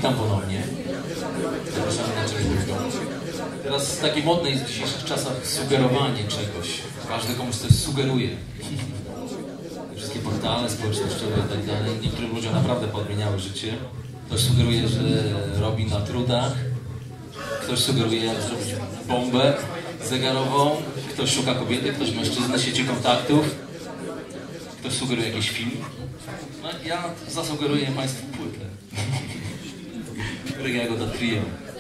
Witam ponownie. Zapraszamy na czymś dużo. Teraz takie modne jest w dzisiejszych czasach sugerowanie czegoś. Każdy komuś coś sugeruje. Wszystkie portale społecznościowe i tak dalej. Niektórym ludziom naprawdę podmieniały życie. Ktoś sugeruje, że robi na trudach. Ktoś sugeruje, jak zrobić bombę zegarową. Ktoś szuka kobiety, ktoś mężczyzny, sieci kontaktów. Ktoś sugeruje jakiś film. No, ja zasugeruję Państwu płytę. Reggae Trio.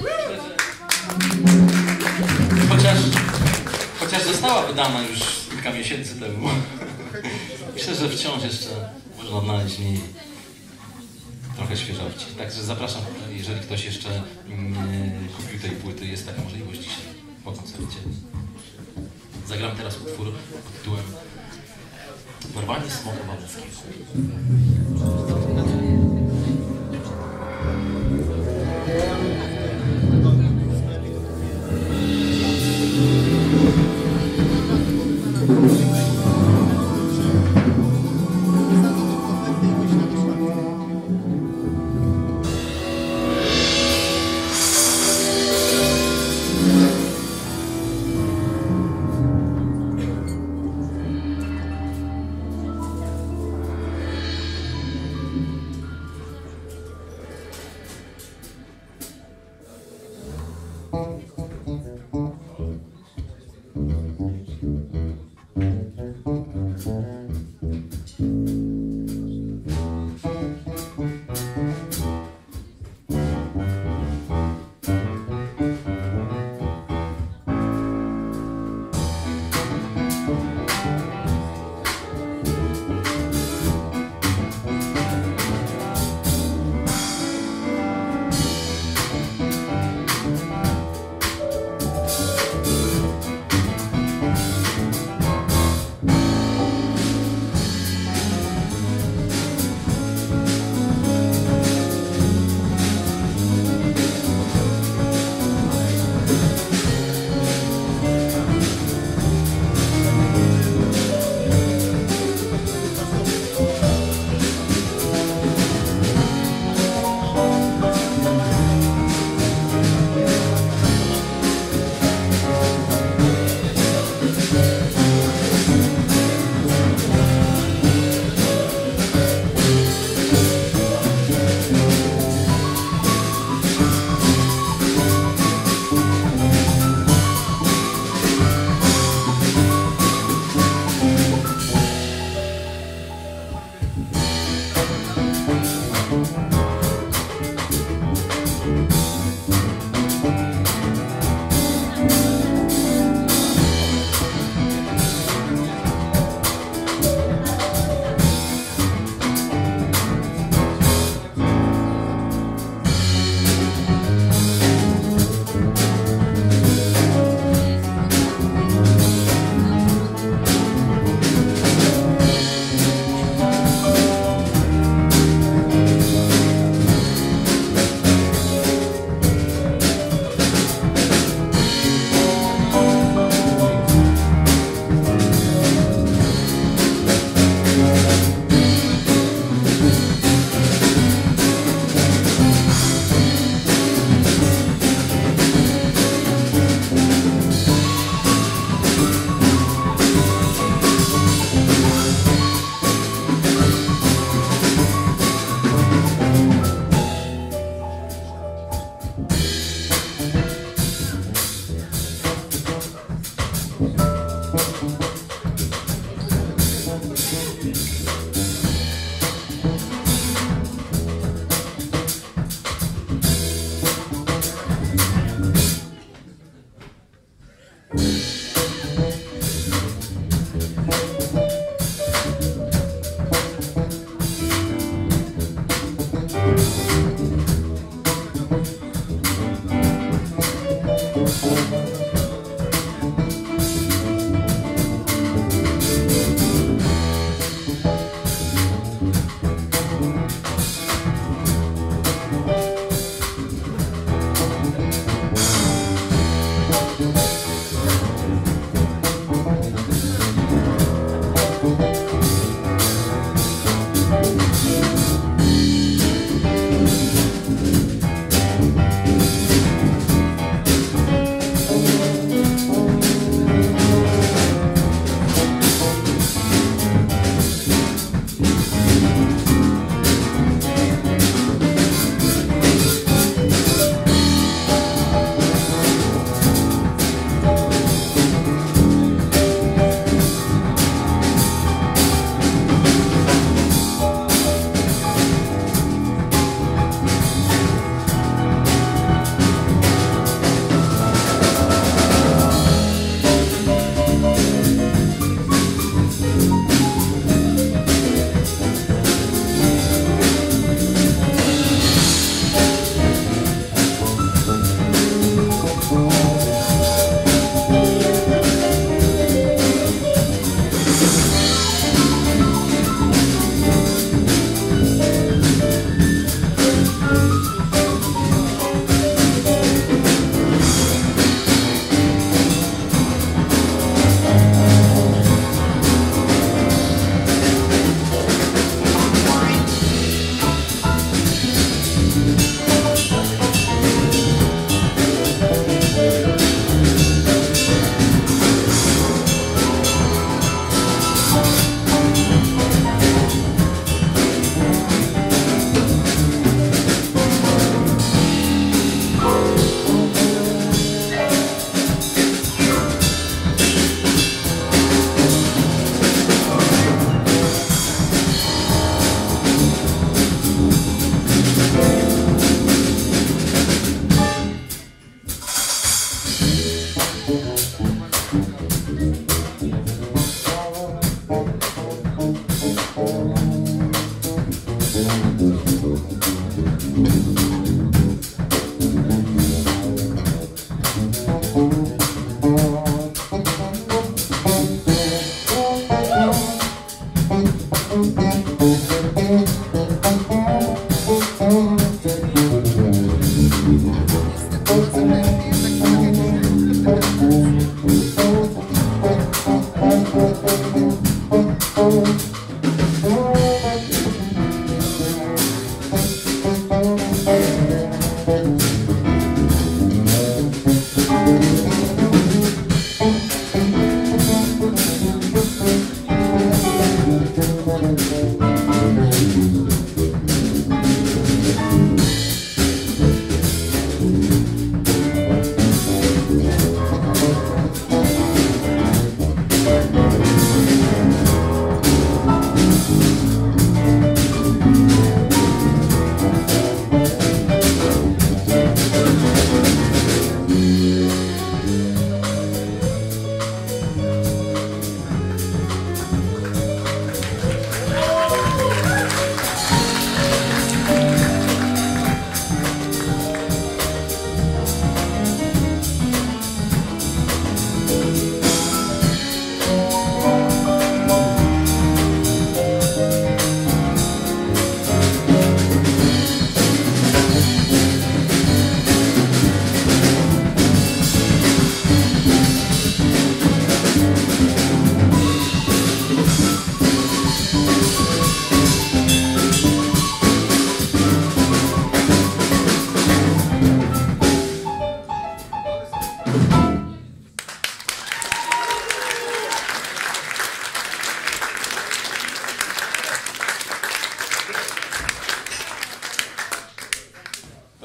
Chociaż została wydana już kilka miesięcy temu. Myślę, że wciąż jeszcze można odnaleźć w niej trochę świeżości. Także zapraszam, jeżeli ktoś jeszcze nie kupił tej płyty, jest taka możliwość dzisiaj po koncercie. Zagram teraz utwór pod tytułem Porwanie smoka wałęskiego.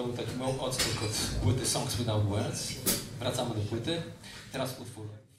To był taki mały odskok od płyty Songs Without Words. Wracamy do płyty. Teraz utwór